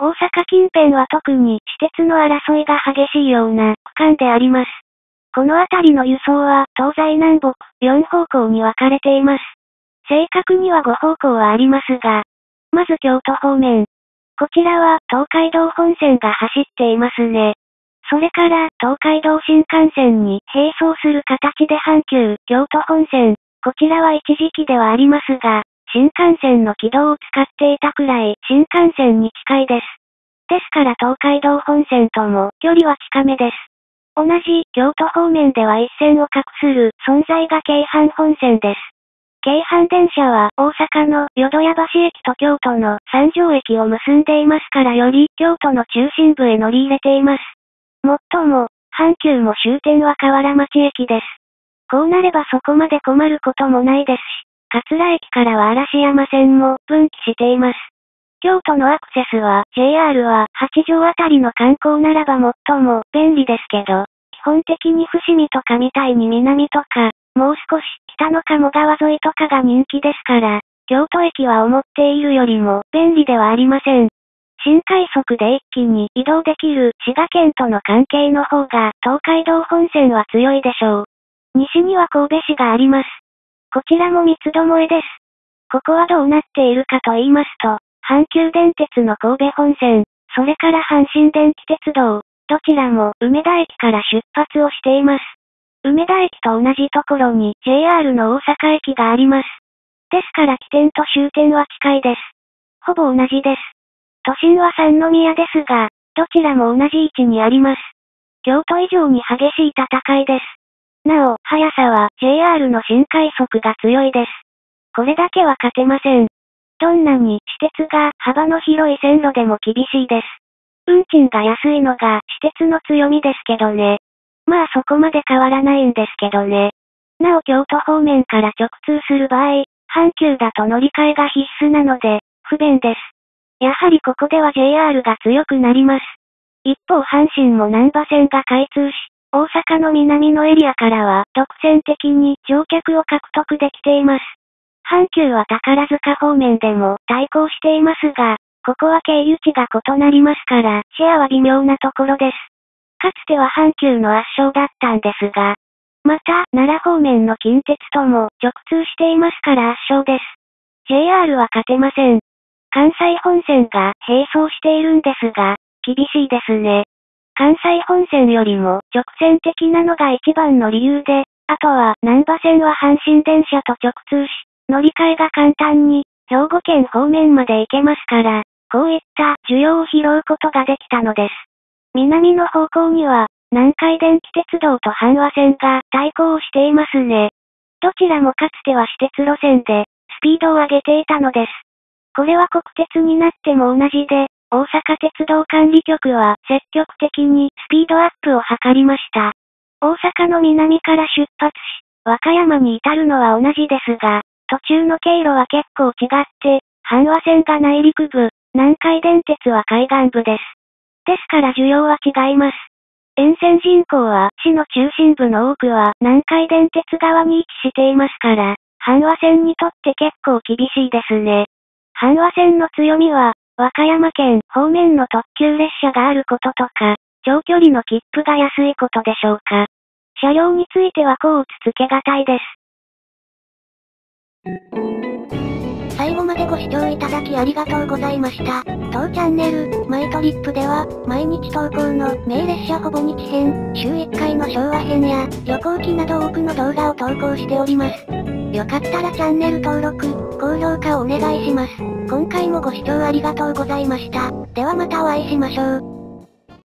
大阪近辺は特に私鉄の争いが激しいような区間であります。この辺りの輸送は東西南北4方向に分かれています。正確には5方向はありますが、まず京都方面。こちらは東海道本線が走っていますね。それから東海道新幹線に並走する形で阪急京都本線。こちらは一時期ではありますが、新幹線の軌道を使っていたくらい新幹線に近いです。ですから東海道本線とも距離は近めです。同じ京都方面では一線を画する存在が京阪本線です。京阪電車は大阪の淀屋橋駅と京都の三条駅を結んでいますからより京都の中心部へ乗り入れています。もっとも、阪急も終点は河原町駅です。こうなればそこまで困ることもないですし、桂駅からは嵐山線も分岐しています。京都のアクセスは JR は八条あたりの観光ならば最も便利ですけど、基本的に伏見とかみたいに南とか、もう少し北の鴨川沿いとかが人気ですから、京都駅は思っているよりも便利ではありません。新快速で一気に移動できる滋賀県との関係の方が東海道本線は強いでしょう。西には神戸市があります。こちらも三つどもえです。ここはどうなっているかと言いますと、阪急電鉄の神戸本線、それから阪神電気鉄道、どちらも梅田駅から出発をしています。梅田駅と同じところに JR の大阪駅があります。ですから起点と終点は近いです。ほぼ同じです。都心は三宮ですが、どちらも同じ位置にあります。京都以上に激しい戦いです。なお、速さは JR の新快速が強いです。これだけは勝てません。どんなに私鉄が幅の広い線路でも厳しいです。運賃が安いのが私鉄の強みですけどね。まあそこまで変わらないんですけどね。なお京都方面から直通する場合、阪急だと乗り換えが必須なので、不便です。やはりここでは JR が強くなります。一方阪神も難波線が開通し、大阪の南のエリアからは独占的に乗客を獲得できています。阪急は宝塚方面でも対抗していますが、ここは経由地が異なりますから、シェアは微妙なところです。かつては阪急の圧勝だったんですが、また、奈良方面の近鉄とも直通していますから圧勝です。JR は勝てません。関西本線が並走しているんですが、厳しいですね。関西本線よりも直線的なのが一番の理由で、あとは難波線は阪神電車と直通し、乗り換えが簡単に、兵庫県方面まで行けますから、こういった需要を拾うことができたのです。南の方向には、南海電気鉄道と阪和線が対抗をしていますね。どちらもかつては私鉄路線で、スピードを上げていたのです。これは国鉄になっても同じで、大阪鉄道管理局は積極的にスピードアップを図りました。大阪の南から出発し、和歌山に至るのは同じですが、途中の経路は結構違って、阪和線が内陸部、南海電鉄は海岸部です。ですから需要は違います。沿線人口は市の中心部の多くは南海電鉄側に位置していますから、阪和線にとって結構厳しいですね。阪和線の強みは、和歌山県方面の特急列車があることとか、長距離の切符が安いことでしょうか。車両についてはこうつけがたいです。 最後までご視聴いただきありがとうございました。当チャンネル、マイトリップでは、毎日投稿の名列車ほぼ日編、週1回の昭和編や、旅行記など多くの動画を投稿しております。よかったらチャンネル登録、高評価をお願いします。今回もご視聴ありがとうございました。ではまたお会いしましょう。